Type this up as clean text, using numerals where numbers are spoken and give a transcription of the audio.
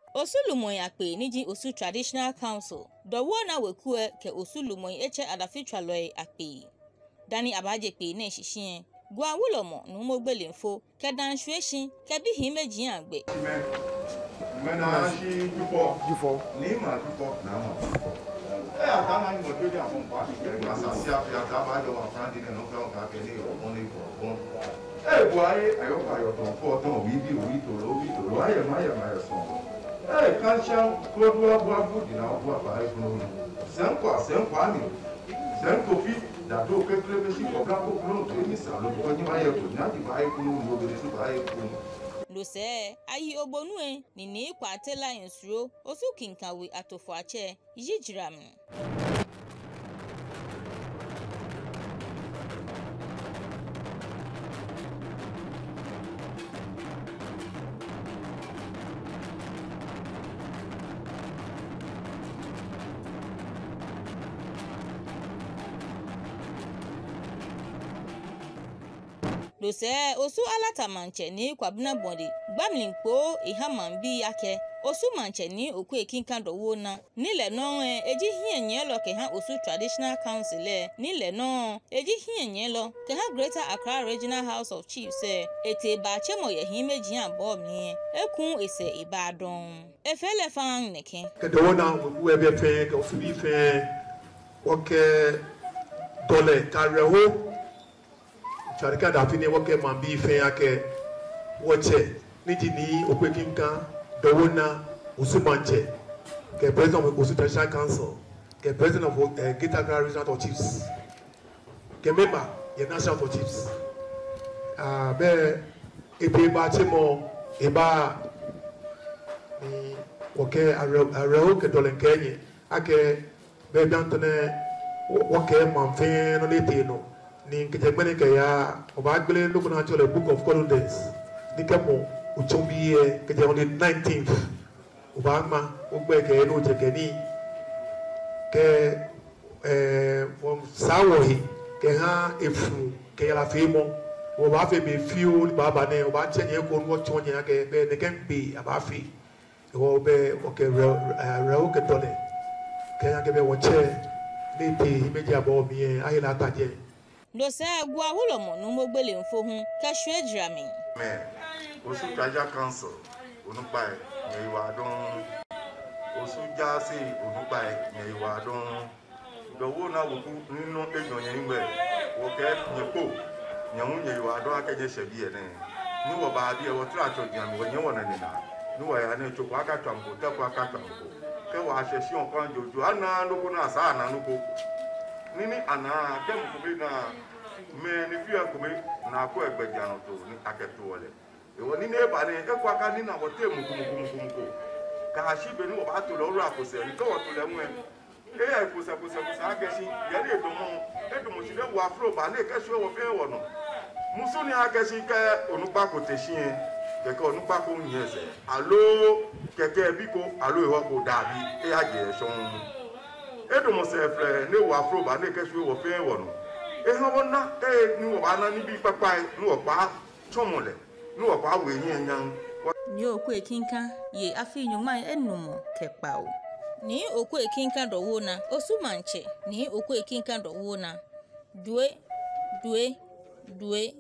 Osu Lumoy akpe niji Osu Traditional Council. Dowuona wekue ke Osu Lumoy eche adafitwa loy akpe. Dani abajekpe ne shishien. Gwa wulomo numogbele mfo ke danshweshin ke bi himeji agbe. Mena shi jufo ni ma jufo na ma. Atanga ni mojo dia fun pa ke ma sa si afia ta ba do wa fran di no fran ka ke ni o ni ko. Boy ayo to ko to wi to lo aye ma so. Kancha ko do wa bu di na wa ba ai no. Sen kwa ni. Sen ko fi da to ke klebe si ko bla ko no to ni sa lo ko ni ma ye ko na di ba ai ko no be su ba ai ko. Lo se ayi obonue ni kwa tela ensuro Osu Kinka we atofo ache yijiram. Lo se Osu alata Mantse Nii kwabna bondi gbamlinkpo ihamambi yake Osu Mantse Nii Okwe Kinka Dowuona nile no eji hienye lo ke ha Osu Traditional Council nile no eji hienye lo ke ha Greater Accra Regional House of Chiefs ete ba chemo ye himeji abo mi ekun ese Ibadan efele fan neke ke Dowuona we be fe ke Osu bi fe oke dole kareho Charika da fini woke mambi fe yake woche niji ni Okwe Kinka Dowuona Osu Mantse ke president of Osu Traditional Council ke president of Greater Accra Regional of Chiefs ke member ye National of Chiefs be ebe ba chemo eba ni woke areho ke dole kenye ake be biantone woke mamfe no lete no ni kejemene ke ya obagbele look na the book of Corinthians ni kemo uchombi keje on the 19th obama ogbe ke no je ke ni ke from sawohi ke ha efu ke ya la femo oba fe be fiu ni baba ne oba chenye ko no chonye ke be ne kembe aba fi obe oke re ke dole ke ya ke be woche ni ti meji abo mi ayila taje. Lo se gwa wulomo numogbele mfo hu ka shwejrami. Osu Traditional Council onupa e wa don Osu jasi onupa e wa don Dowuona wuku ninu ejo yen ngbe wo ke nyepo nyamu nye wa don akeje shebi e ni wo ba bi e wo tra cho jan wo yen wona ni na ni wo ya na choko aka twambo te ko aka twambo ke wa hyeshi on kan jojo ana no ko na sa ana no ko nini ana dem ko be na me ni fi ko me na ko egbeja no to ni aketo wole e woni ne ba ni e ko aka ni na wo te mu ko ka ha shi be ni wo ba to lo ru akose ni ko wo to le mu e ya ko se akeshi ye le do mo shi le wo afro ba le ke shi wo fe wo no musu ni akeshi ke onupa ko te shi en keke onupa ko yin ese alo keke bi ko alo iwo ko dabi e aje so Edomo sefre ne wa afro ba ne kesu wo fe wo no e ha wona ni wo ba na ni bi papa ni wo pa chomole ni wo pa we yin yan Ni Okwe Kinka ye afi nyuma enumo kepao Nii Okwe Kinka Dowuona Osu Mantse Nii Okwe Kinka Dowuona due